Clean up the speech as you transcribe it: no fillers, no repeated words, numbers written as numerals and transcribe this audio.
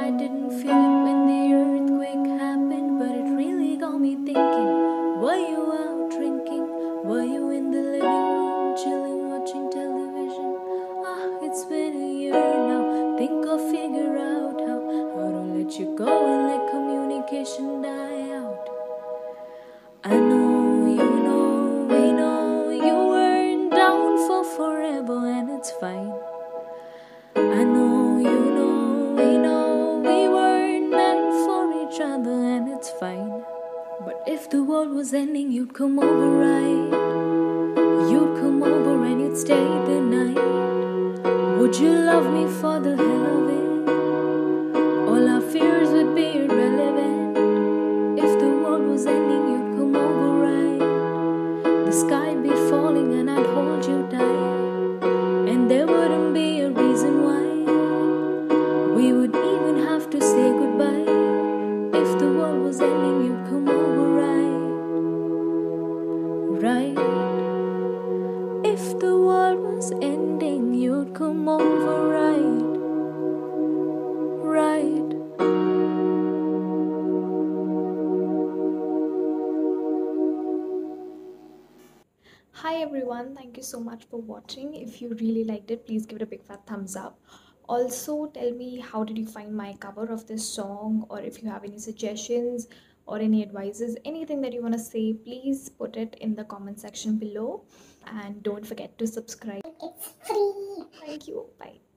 I didn't feel it when the earthquake happened, but it really got me thinking. Were you out drinking? Were you in the living room, chilling, watching television? It's been a year now. Think I'll figure out how to let you go and let communication die out. I know, we know you weren't down for forever, and it's fine. I know, we know we weren't meant for each other, and it's fine. But if the world was ending, you'd come over, right? You'd come over and you'd stay the night. Would you love me for the hell of it? All our fears would be irrelevant. If the world was ending, you'd come over, right? The sky'd be falling and I'd hold you tight, and there wouldn't be a reason why we would even have to say goodbye. If the world was ending, you'd come over, right? If the world was ending, you'd come over, right? Hi everyone, thank you so much for watching. If you really liked it, please give it a big fat thumbs up. Also tell me, how did you find my cover of this song, or if you have any suggestions or any advices, anything that you want to say, please put it in the comment section below, and don't forget to subscribe. It's free. Thank you. Bye.